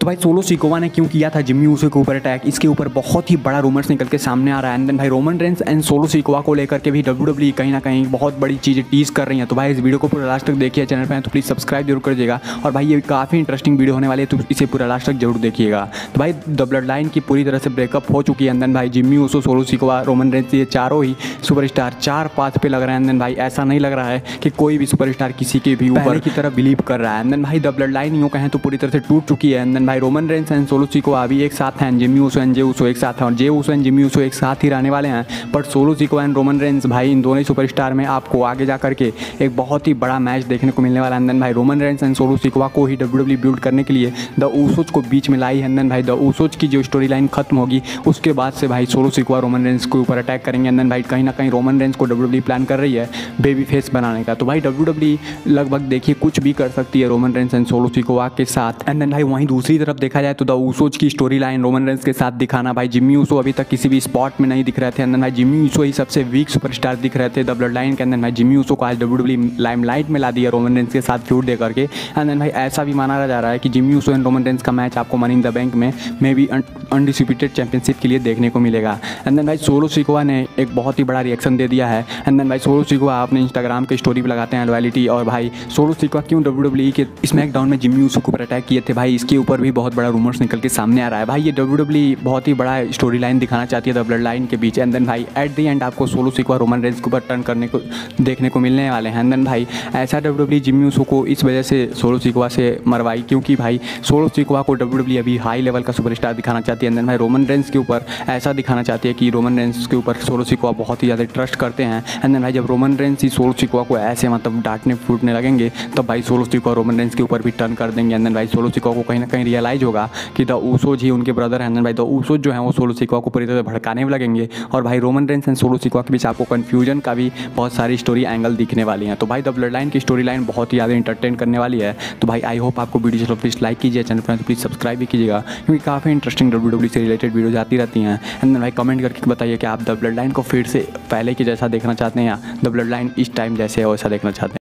तो भाई Solo Sikoa ने क्यों किया था जिम्मी ऊसो के ऊपर अटैक, इसके ऊपर बहुत ही बड़ा रूमर्स निकल के सामने आ रहा है। एंड देन भाई Roman Reigns and Solo Sikoa को लेकर के भी डब्ल्यूडब्ल्यूई कहीं ना कहीं बहुत बड़ी चीज़ें टीज कर रही हैं। तो भाई इस वीडियो को पूरा लास्ट तक देखिए, चैनल पर तो प्लीज़ सब्सक्राइब जरूर कर दीजिएगा। और भाई ये काफ़ी इंटरेस्टिंग वीडियो होने वाली है, तो इसे पूरा लास्ट तक जरूर देखिएगा। तो भाई द ब्लड लाइन की पूरी तरह से ब्रेकअप हो चुकी है। एंड देन भाई Jimmy Uso, Solo Sikoa, Roman Reigns, ये चारों ही सुपरस्टार चार पाथ पे लग रहे हैं। एंड देन भाई ऐसा नहीं लग रहा है कि कोई भी सुपरस्टार किसी के भी ऊपर की तरह बिलीव कर रहा है। एंड देन भाई द ब्लड लाइन यूँ कहें तो पूरी तरह से टूट चुकी है। एंड देन भाई Roman Reigns and Solo Sikoa अभी एक साथ हैं, Jimmy Uso and Jey Uso एक साथ हैं, और Jey Uso and Jimmy Uso एक साथ ही रहने वाले हैं। But Solo Sikoa and Roman Reigns भाई इन दोनों ही सुपरस्टार में आपको आगे जा करके एक बहुत ही बड़ा मैच देखने को मिलने वाला है। एंड देन भाई Roman Reigns and Solo Sikoa को ही डब्ल्यूडब्ल्यूई बिल्ड करने के लिए द ऊसोज को बीच में लाई है। एंड देन भाई द ऊसोज की जो स्टोरी लाइन खत्म होगी उसके बाद से भाई सोलो सिकोवा रोमन रेंस के ऊपर अटैक करेंगे। एंड देन भाई कहीं ना कहीं रोमन रेंस को डब्ल्यूडब्ल्यूई प्लान कर रही है बेबी फेस बनाने का। तो भाई डब्ल्यूडब्ल्यूई लगभग देखिए कुछ भी कर सकती है Roman Reigns and Solo Sikoa के साथ। एंड देन भाई वहीं दूसरी तरफ देखा जाए तो द ऊसोज की स्टोरी लाइन रोमन रेंस के साथ दिखाना, भाई जिम्मी ऊसो अभी तक किसी भी स्पॉट में नहीं दिख रहे थे। एंड देन भाई जिम्मी ऊसो ही सबसे वीक सुपरस्टार दिख रहे थे द ब्लड लाइन के। एंड देन भाई जिम्मी ऊसो को आज डब्ल्यूडब्ल्यूई लाइमलाइट में ला दिया रोमन रेंस के साथ फ्यूड दे करके। एंड देन भाई ऐसा भी माना जा रहा है कि Jimmy Uso and Roman Reigns का मैच आपको मनी इन द बैंक में भी अनडिस्प्यूटेड चैंपियनशिप के लिए देखने को मिलेगा। एंड देन भाई सोलो सिकोवा ने एक बहुत ही बड़ा रिएक्शन दे दिया है। एंड देन भाई सोलो सिकोवा अपने इंस्टाग्राम के स्टोरी पर लगाते हैं लॉयल्टी। और भाई सोलो सिकोवा क्यों डब्ल्यूडब्ल्यूई के स्मैकडाउन में जिम्मी ऊसो के ऊपर अटैक किए थे, भाई इसके ऊपर भी बहुत बड़ा रूमर्स निकल के सामने आ रहा है। भाई ये डब्ल्यूडब्ल्यूई बहुत ही बड़ा स्टोरी लाइन दिखाना चाहती है द ब्लड लाइन के बीच। एंड देन भाई एट द एंड आपको सोलो सिकोवा रोमन रेंस के ऊपर टर्न करने को देखने को मिलने वाले हैं। एंड देन भाई ऐसा डब्ल्यूडब्ल्यूई जिम्मी ऊसो को इस वजह से सोलो सिकोवा से मरवाई क्योंकि भाई सोलो सिकोवा को डब्ल्यूडब्ल्यूई अभी हाई लेवल का सुपरस्टार दिखाना चाहती है। एंड देन भाई रोमन रेंस के ऊपर ऐसा दिखाना चाहती है कि रोमन रेंस के ऊपर सोलो सिकोवा बहुत ही ज़्यादा ट्रस्ट करते हैं। एंड देन भाई जब रोमन रेंस ही सोलो सिकोवा को ऐसे मतलब डांटने फूटने लगेंगे तब भाई सोलो सिकोवा रोमन रेंस के ऊपर भी टर्न कर देंगे। एंड देन भाई सोलो सिकोवा को कहीं ना कहीं रियलाइज होगा कि द ऊसोज ही उनके ब्रदर हैं। एंड देन भाई द ऊसोज जो हैं वो सोलो सिकोवा को पूरी तरह से भड़काने में लगेंगे। और भाई Roman Reigns and Solo Sikoa के बीच आपको कन्फ्यूजन का भी बहुत सारी स्टोरी एंगल दिखने वाली हैं। तो भाई द ब्लड लाइन की स्टोरी लाइन बहुत ही ज़्यादा इंटरटेन करने वाली है। तो भाई आई होप आपको वीडियो चलो प्लीज़ लाइक कीजिए, चैनल पर प्लीज़ सब्सक्राइब भी कीजिएगा क्योंकि काफ़ी इंटरेस्टिंग डब्ल्यूडब्ल्यूई से रिलेटेड वीडियोज आती रहती हैं। एंड देन भाई कमेंट करके बताइए कि आप द ब्लड लाइन को फिर से पहले की जैसा देखना चाहते हैं या द ब्लड लाइन इस टाइम जैसे है वैसा देखना चाहते हैं।